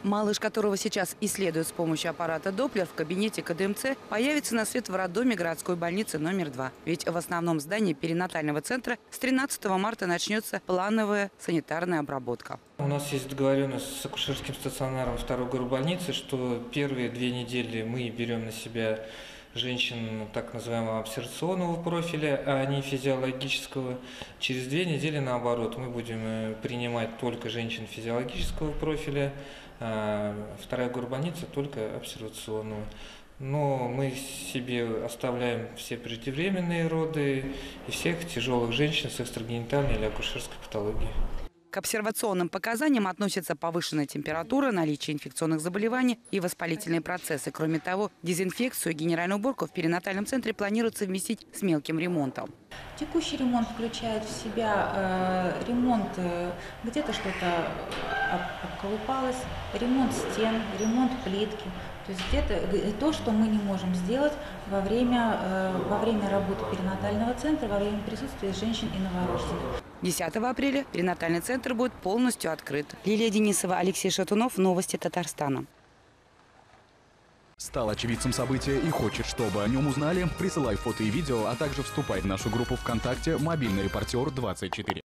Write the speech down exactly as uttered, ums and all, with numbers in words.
Малыш, которого сейчас исследуют с помощью аппарата Доплер в кабинете ка дэ эм цэ, появится на свет в роддоме городской больницы номер два. Ведь в основном здании перинатального центра с тринадцатого марта начнется плановая санитарная обработка. У нас есть договоренность с акушерским стационаром второй горбольницы, что первые две недели мы берем на себя женщин так называемого обсервационного профиля, а не физиологического. Через две недели, наоборот, мы будем принимать только женщин физиологического профиля, а вторая горбольница только обсервационного. Но мы себе оставляем все преждевременные роды и всех тяжелых женщин с экстрагенитальной или акушерской патологией. К обсервационным показаниям относятся повышенная температура, наличие инфекционных заболеваний и воспалительные процессы. Кроме того, дезинфекцию и генеральную уборку в перинатальном центре планируют совместить с мелким ремонтом. Текущий ремонт включает в себя э, ремонт, э, где-то что-то обколупалось, ремонт стен, ремонт плитки. То есть где-то то, что мы не можем сделать во время, э, во время работы перинатального центра, во время присутствия женщин и новорожденных. десятого апреля перинатальный центр будет полностью открыт. Лилия Денисова, Алексей Шатунов. Новости Татарстана. Стал очевидцем события и хочет, чтобы о нем узнали? Присылай фото и видео, а также вступай в нашу группу ВКонтакте «Мобильный репортер двадцать четыре».